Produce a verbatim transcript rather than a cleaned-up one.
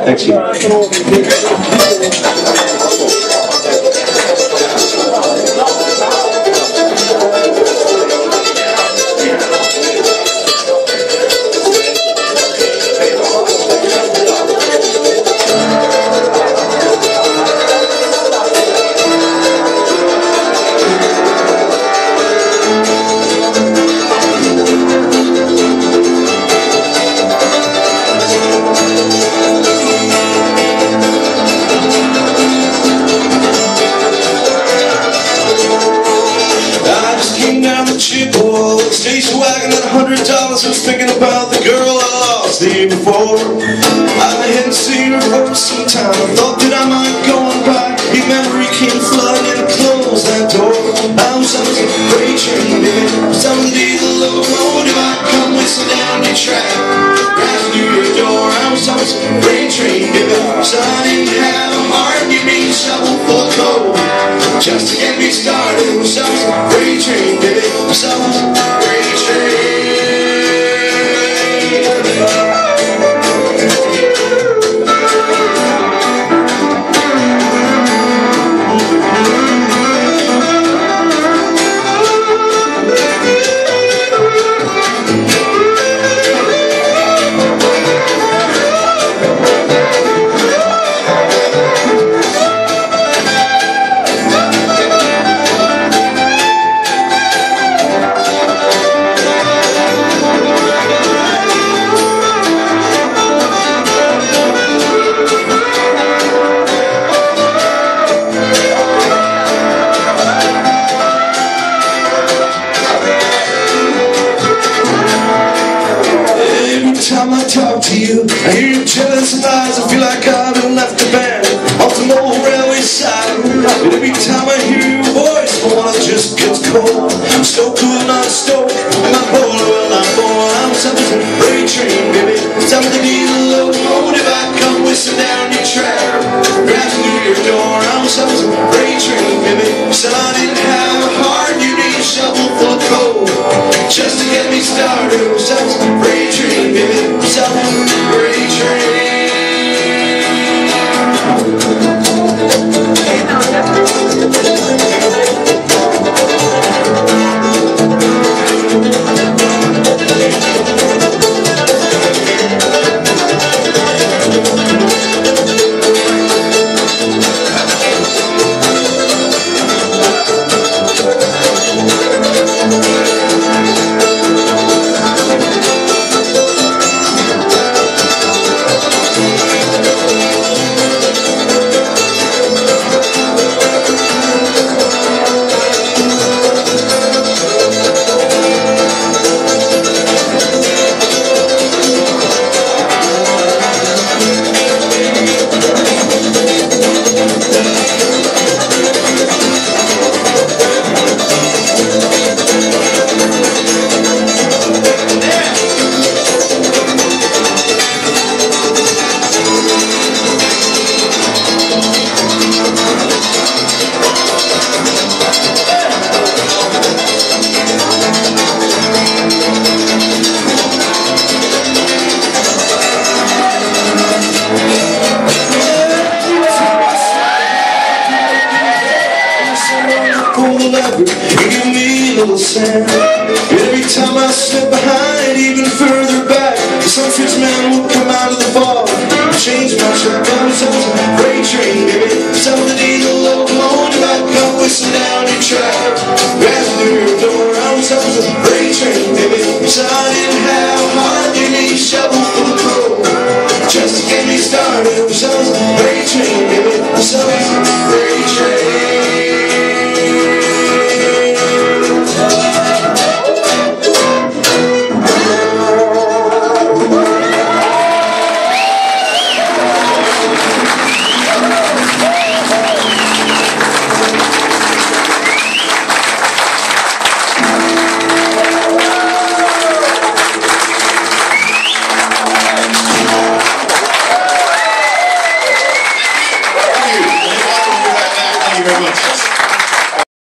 Thanks, you. Station wagon at a hundred dollars. I was thinking about the girl I lost the year before. I hadn't seen her for some time. I thought that I might go on by. Your memory came flooding and closed that door. I was on a freight train, baby. Someday the locomotive I come whistling down your track, crashing through your door. I was on a freight train, baby. So I didn't have a heart. You made a shovel full of coal just to get me started. So I was a freight train, baby. So I was talk to you, I hear your jealous lies. I feel like I've been left abandoned off the old railway side. And every time I hear your voice, my water just gets cold. I'm so cool, not stoked, and my boiler will not boil. I'm something from a freight train, baby. Something needs a locomotive. I come whistling down your track, crashing through your door. I'm something from a freight train, baby. So I didn't have a heart. You need a shovel full of coal just to get me started. Something from a freight train, baby. Freight train. Give me a little sand. Every time I slip behind, even further back,